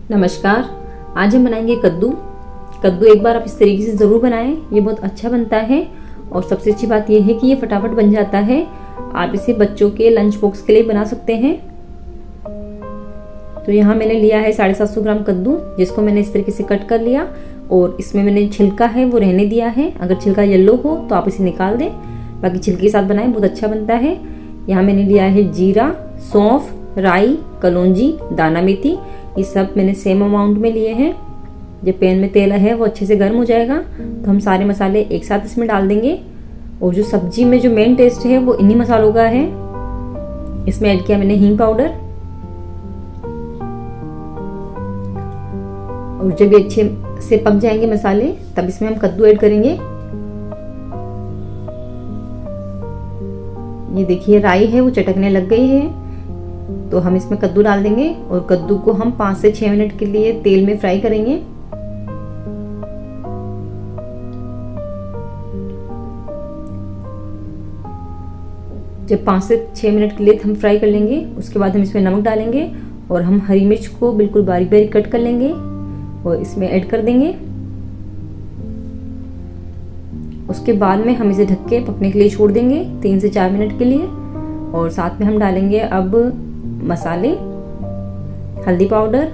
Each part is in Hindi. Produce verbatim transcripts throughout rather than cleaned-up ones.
नमस्कार। आज हम बनाएंगे कद्दू। कद्दू एक बार आप इस तरीके से ज़रूर बनाएं, ये बहुत अच्छा बनता है और सबसे अच्छी बात यह है कि ये फटाफट बन जाता है। आप इसे बच्चों के लंच बॉक्स के लिए बना सकते हैं। तो यहाँ मैंने लिया है साढ़े सात सौ ग्राम कद्दू, जिसको मैंने इस तरीके से कट कर लिया और इसमें मैंने छिलका है वो रहने दिया है। अगर छिलका येलो हो तो आप इसे निकाल दें, बाकी छिलके के साथ बनाएं, बहुत अच्छा बनता है। यहाँ मैंने लिया है जीरा, सौंफ, राई, कलौंजी, दाना मेथी, ये सब मैंने सेम अमाउंट में लिए हैं। जब पैन में तेल है वो अच्छे से गर्म हो जाएगा तो हम सारे मसाले एक साथ इसमें डाल देंगे। और जो सब्जी में जो मेन टेस्ट है वो इन्हीं मसालों का है। इसमें ऐड किया मैंने हींग पाउडर। और जब ये अच्छे से पक जाएंगे मसाले तब इसमें हम कद्दू ऐड करेंगे। ये देखिए राई है वो चटकने लग गई है, तो हम इसमें कद्दू डाल देंगे और कद्दू को हम पाँच से छह मिनट के लिए तेल में फ्राई करेंगे। जब पाँच से छह मिनट के लिए हम फ्राई कर लेंगे उसके बाद हम इसमें नमक डालेंगे और हम हरी मिर्च को बिल्कुल बारीक बारीक कट कर लेंगे और इसमें ऐड कर देंगे। उसके बाद में हम इसे ढक के पकने के लिए छोड़ देंगे तीन से चार मिनट के लिए। और साथ में हम डालेंगे अब मसाले, हल्दी पाउडर,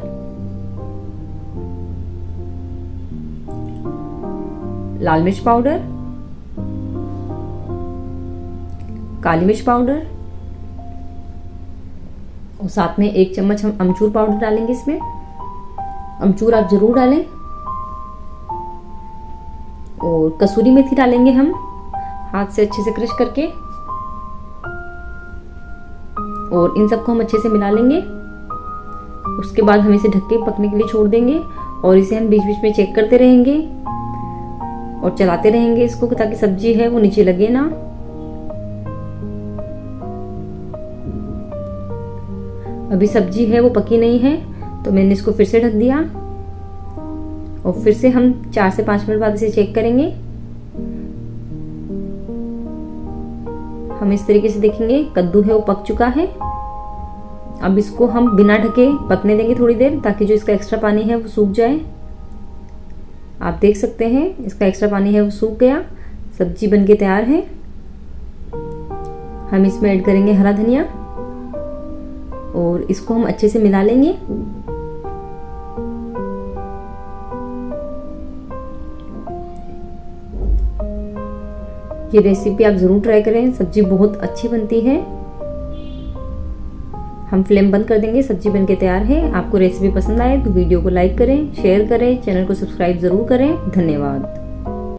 लाल मिर्च पाउडर, काली मिर्च पाउडर और साथ में एक चम्मच हम अमचूर पाउडर डालेंगे। इसमें अमचूर आप जरूर डालें। और कसूरी मेथी डालेंगे हम हाथ से अच्छे से क्रश करके और इन सबको हम अच्छे से मिला लेंगे। उसके बाद हम इसे ढक के पकने के लिए छोड़ देंगे और इसे हम बीच बीच में चेक करते रहेंगे और चलाते रहेंगे इसको ताकि सब्जी है वो नीचे लगे ना। अभी सब्जी है वो पकी नहीं है तो मैंने इसको फिर से ढक दिया और फिर से हम चार से पांच मिनट बाद इसे चेक करेंगे। हम इस तरीके से देखेंगे कद्दू है वो पक चुका है। अब इसको हम बिना ढके पकने देंगे थोड़ी देर ताकि जो इसका एक्स्ट्रा पानी है वो सूख जाए। आप देख सकते हैं इसका एक्स्ट्रा पानी है वो सूख गया। सब्जी बनके तैयार है। हम इसमें ऐड करेंगे हरा धनिया और इसको हम अच्छे से मिला लेंगे। ये रेसिपी आप जरूर ट्राई करें, सब्जी बहुत अच्छी बनती है। हम फ्लेम बंद कर देंगे, सब्जी बनके तैयार है। आपको रेसिपी पसंद आए तो वीडियो को लाइक करें, शेयर करें, चैनल को सब्सक्राइब जरूर करें। धन्यवाद।